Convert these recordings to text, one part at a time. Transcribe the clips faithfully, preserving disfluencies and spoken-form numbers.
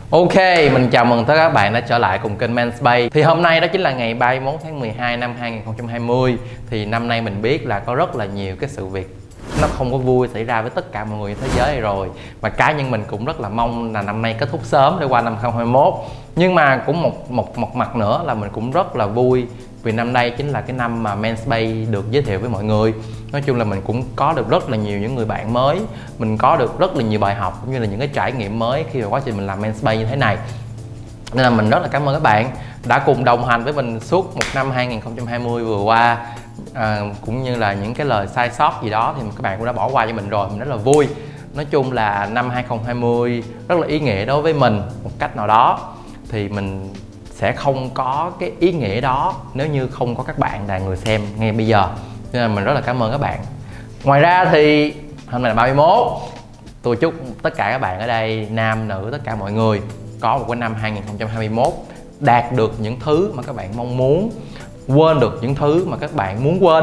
Ok, mình chào mừng tất cả các bạn đã trở lại cùng kênh Manspace. Thì hôm nay đó chính là ngày ba mươi mốt tháng mười hai năm hai nghìn không trăm hai mươi. Thì năm nay mình biết là có rất là nhiều cái sự việc nó không có vui xảy ra với tất cả mọi người trên thế giới này rồi. Và cá nhân mình cũng rất là mong là năm nay kết thúc sớm để qua năm hai không hai mốt. Nhưng mà cũng một một một mặt nữa là mình cũng rất là vui vì năm nay chính là cái năm mà Manspace được giới thiệu với mọi người. Nói chung là mình cũng có được rất là nhiều những người bạn mới, mình có được rất là nhiều bài học cũng như là những cái trải nghiệm mới khi mà quá trình mình làm Manspace như thế này. Nên là mình rất là cảm ơn các bạn đã cùng đồng hành với mình suốt một năm hai nghìn không trăm hai mươi vừa qua. À, cũng như là những cái lời sai sót gì đó thì các bạn cũng đã bỏ qua cho mình rồi, mình rất là vui. Nói chung là năm hai không hai không rất là ý nghĩa đối với mình một cách nào đó, thì mình sẽ không có cái ý nghĩa đó nếu như không có các bạn là người xem ngay bây giờ. Nên là mình rất là cảm ơn các bạn. Ngoài ra thì hôm nay là ba mươi mốt, tôi chúc tất cả các bạn ở đây, nam nữ tất cả mọi người có một cái năm hai nghìn không trăm hai mươi mốt đạt được những thứ mà các bạn mong muốn, quên được những thứ mà các bạn muốn quên.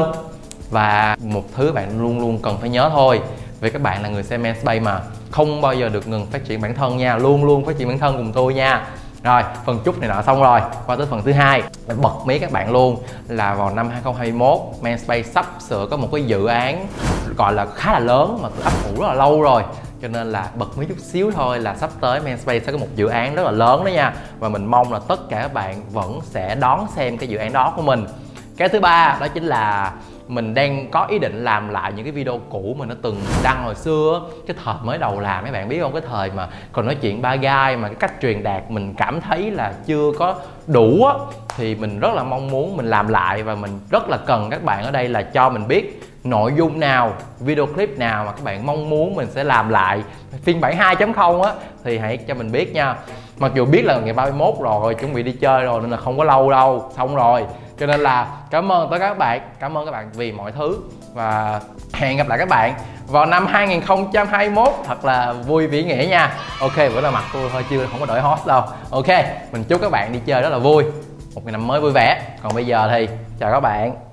Và một thứ bạn luôn luôn cần phải nhớ thôi, vì các bạn là người xem Manspace mà, không bao giờ được ngừng phát triển bản thân nha, luôn luôn phát triển bản thân cùng tôi nha. Rồi, phần chúc này nọ xong rồi, qua tới phần thứ hai, bật mí các bạn luôn là vào năm hai không hai mốt Manspace sắp sửa có một cái dự án gọi là khá là lớn mà tôi ấp ủ rất là lâu rồi, cho nên là bật mí chút xíu thôi là sắp tới Manspace sẽ có một dự án rất là lớn đó nha. Và mình mong là tất cả các bạn vẫn sẽ đón xem cái dự án đó của mình. Cái thứ ba đó chính là mình đang có ý định làm lại những cái video cũ mà nó từng đăng hồi xưa, cái thời mới đầu làm, mấy bạn biết không, cái thời mà còn nói chuyện ba gai mà cái cách truyền đạt mình cảm thấy là chưa có đủ á, thì mình rất là mong muốn mình làm lại. Và mình rất là cần các bạn ở đây là cho mình biết nội dung nào, video clip nào mà các bạn mong muốn mình sẽ làm lại phiên bản hai chấm không á, thì hãy cho mình biết nha. Mặc dù biết là ngày ba mươi mốt rồi, chuẩn bị đi chơi rồi nên là không có lâu đâu, xong rồi. Cho nên là cảm ơn tất cả các bạn, cảm ơn các bạn vì mọi thứ. Và hẹn gặp lại các bạn vào năm hai nghìn không trăm hai mươi mốt thật là vui vĩ nghĩa nha. Ok, bữa nay mặt tôi hơi chưa, không có đổi host đâu. Ok, mình chúc các bạn đi chơi rất là vui, một ngày năm mới vui vẻ. Còn bây giờ thì chào các bạn.